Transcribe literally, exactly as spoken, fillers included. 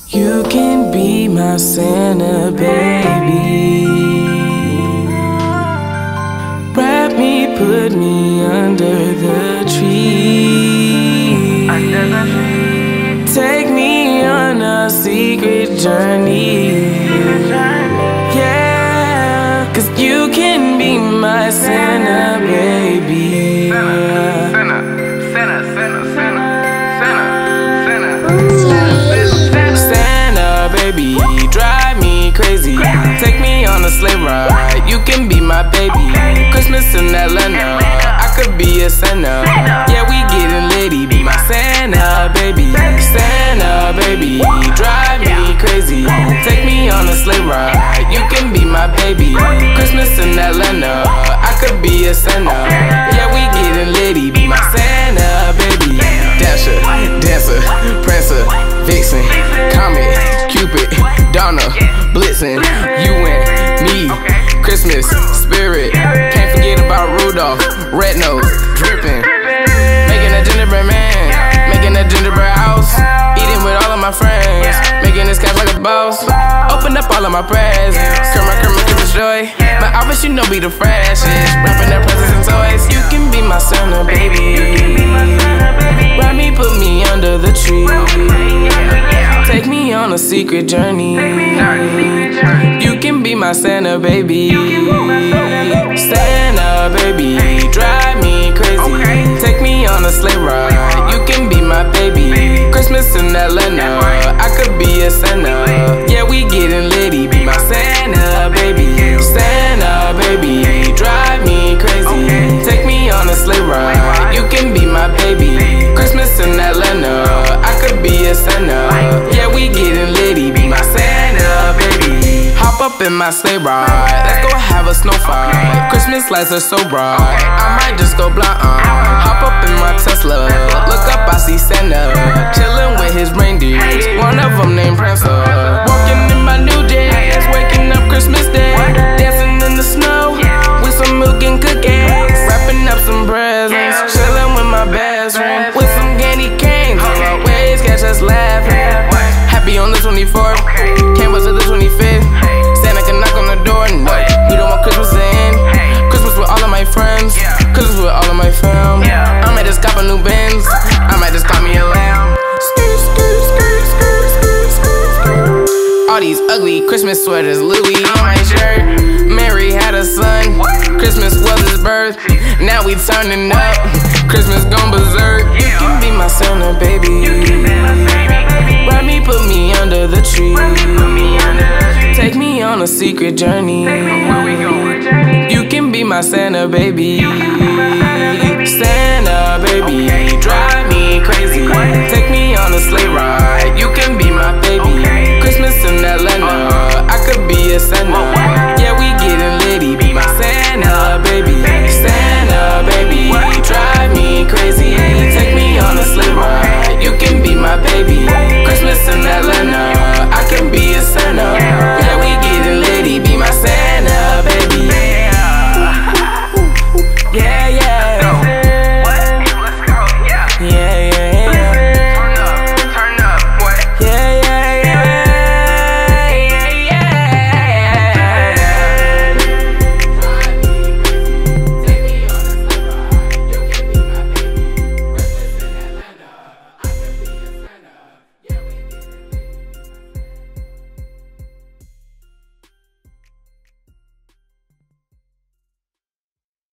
You can be my Santa, baby. Wrap me, put me under the tree. Take me on a secret journey. Yeah, 'cause you can be my Santa, baby. Santa, Santa, Santa, Santa, Santa, Santa. Santa, baby, drive me crazy. Take me on a sleigh ride. You can be my baby. Christmas in Atlanta, I could be a Santa. Yeah, we getting litty. Be my Santa, baby. Santa, baby, drive me crazy. Take me on a sleigh ride. You can be my baby. Christmas in Atlanta, I could be a Santa. Yeah, we getting litty. Be my Santa, baby. Dasher, dancer, prancer, vixen, comet, cupid, Donna, blitzing, you and me. Christmas spirit, can't forget about Rudolph, red nose, dripping, making a gingerbread man, making a gingerbread house, eating with all of my friends, making this cash like a boss. Open up all of my presents, Kerma, Kerma, Christmas joy. My outfits, you know, be the freshest, wrapping up presents and toys. You can be my Santa, baby. Wrap me, put me under the tree. Take me on a secret journey. You can be my Santa, baby. Santa, baby, drive me crazy. Take me on a sleigh ride. You can be my baby. Christmas in Atlanta, I could be a Santa. Yeah, we getting litty. Be my Santa, baby. Santa, baby, drive me crazy. Take me on a sleigh ride. You can be my baby. Christmas in Atlanta, I could be a Santa. Yeah, we getting litty. Be my Santa, baby. Hop up in my sleigh ride. Let's go have a snow fight. Christmas lights are so bright, I might just go blind. Uh. Hop up in my Tesla. Look up, I see Santa chilling with his reindeers. One of them named Prancer. Walking in my new days, waking up Christmas Day, dancing in the snow with some milk and cookies, wrapping up some presents, chilling with my best friend with some candy canes. Always catch us laughing. Happy on the twenty-fourth, can't wait till the twenty-fifth. Santa can knock on the door, no, we don't want Christmas to end. Christmas with all of my friends, Christmas with all of my fam. I might just cop a new Benz, I might just cop me a lamb. All these ugly Christmas sweaters, Louis on my shirt. Mary had a son, Christmas was his birth. Now we turning up, Christmas gone berserk. You can be my Santa, baby. Wrap me, put me under the tree. Take me on a secret journey. You can be my Santa, baby.